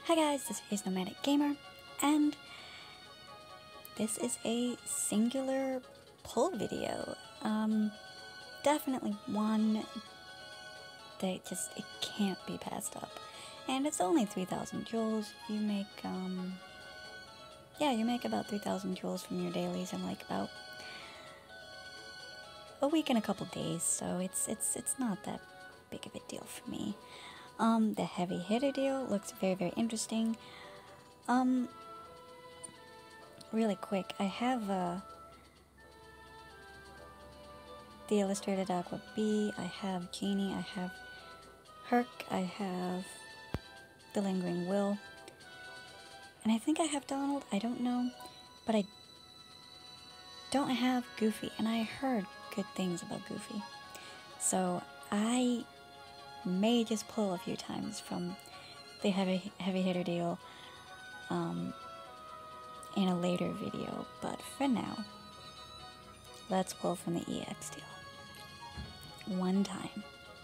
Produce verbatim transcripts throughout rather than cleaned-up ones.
Hi guys, this is Nomadic Gamer, and this is a singular pull video. Um, definitely one that just, it can't be passed up. And it's only three thousand jewels. You make, um, yeah, you make about three thousand jewels from your dailies in like about a week and a couple days, so it's, it's, it's not that big of a deal for me. Um, the heavy hitter deal looks very, very interesting. Um, really quick, I have, uh, the Illustrated Aqua B, I have Genie, I have Herc, I have the Lingering Will, and I think I have Donald, I don't know, but I don't have Goofy, and I heard good things about Goofy. So, I may just pull a few times from the heavy heavy hitter deal um, in a later video, but for now, let's pull from the E X deal. One time.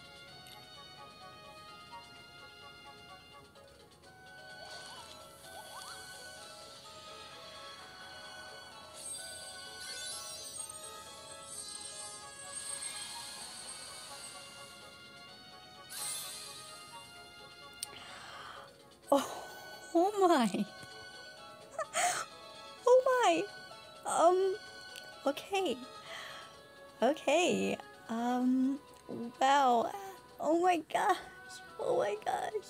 Oh, oh my. Oh my. Um, okay. Okay. Um, wow. Oh my gosh. Oh my gosh.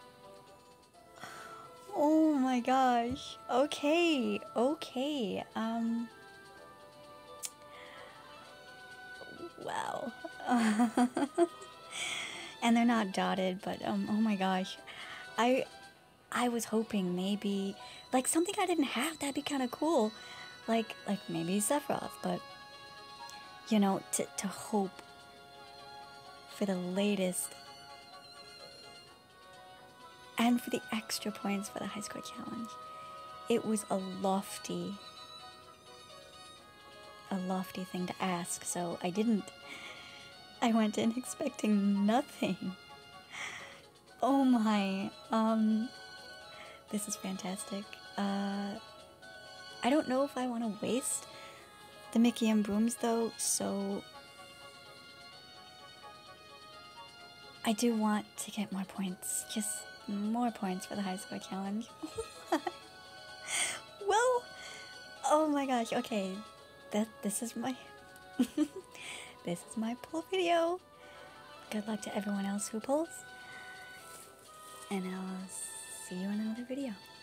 Oh my gosh. Okay. Okay. Um, wow. And they're not dotted, but, um, oh my gosh. I, I was hoping maybe, like, something I didn't have, that'd be kind of cool. Like, like maybe Sephiroth, but, you know, to, to hope for the latest and for the extra points for the high score challenge. It was a lofty, a lofty thing to ask, so I didn't. I went in expecting nothing. Oh my, um, this is fantastic. Uh, I don't know if I want to waste the Mickey and Brooms though, so I do want to get more points, just more points for the high score challenge. Well, oh my gosh, okay, that this is my, this is my pull video. Good luck to everyone else who pulls, and I'll see you in another video.